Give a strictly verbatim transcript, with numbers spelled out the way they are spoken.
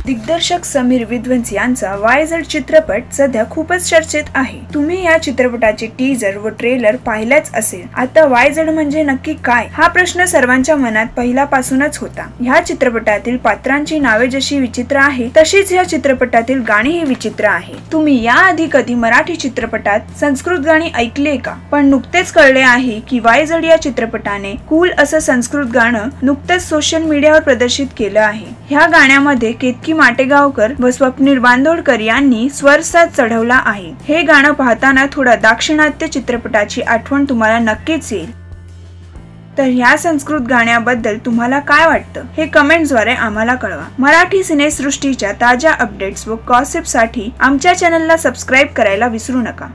दिग्दर्शक समीर विद्वंस यांचा Y Z चित्रपट सध्या खूपच चर्चेत आहे। तुम्ही या चित्रपटाचे टीजर व ट्रेलर पाहिलेच असेल। आता वाय झेड म्हणजे नक्की काय हा प्रश्न सर्वांच्या मनात पहिल्यापासूनच होता। ह्या चित्रपटातील पात्रांची नावे जशी विचित्र आहे तशीच या चित्रपटातील गाणी ही विचित्र आहे। तुम्ही याआधी कधी मराठी चित्रपटात संस्कृत गाणी ऐकले का? पण नुकतेच कळले आहे की वाय झेड या चित्रपटाने कूल असं संस्कृत गाणं नुकतेच सोशल मीडियावर प्रदर्शित केलं आहे। ह्या गाण्यामध्ये केतकी माटेगावकर व स्वप्नील बांदोडकर यांनी स्वरसाथ चढवला आहे। हे गाणं पाहताना थोडा दाक्षिणात्य चित्रपटाची आठवण तुम्हाला नक्कीच येईल। तर ह्या संस्कृत गाण्याबद्दल तुम्हाला काय वाटतं हे कमेंट्सद्वारे आम्हाला कळवा। मराठी सिनेसृष्टीच्या ताज्या अपडेट्स व गॉसिपसाठी आमच्या चॅनलला सबस्क्राईब करायला विसरू नका।